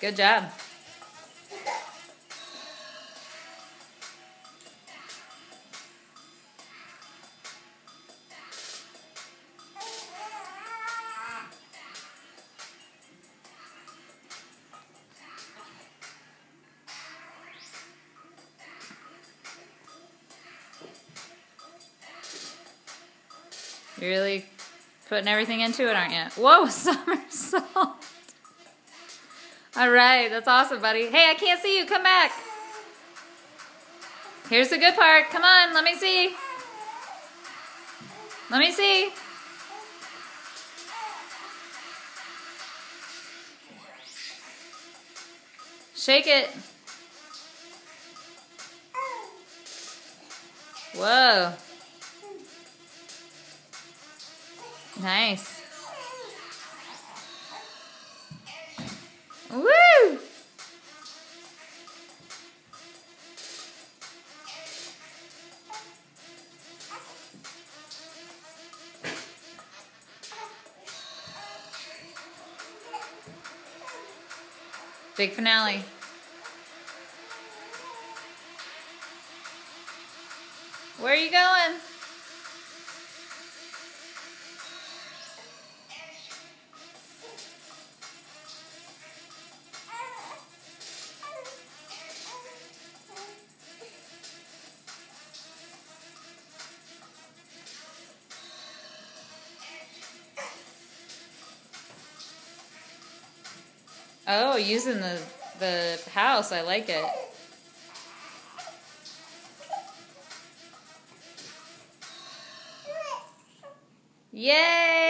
Good job. You're really putting everything into it, aren't you? Whoa, somersault. All right, that's awesome, buddy. Hey, I can't see you. Come back. Here's the good part. Come on, let me see. Let me see. Shake it. Whoa. Nice. Woo! Big finale. Where are you going? Oh, using the house. I like it. Yay!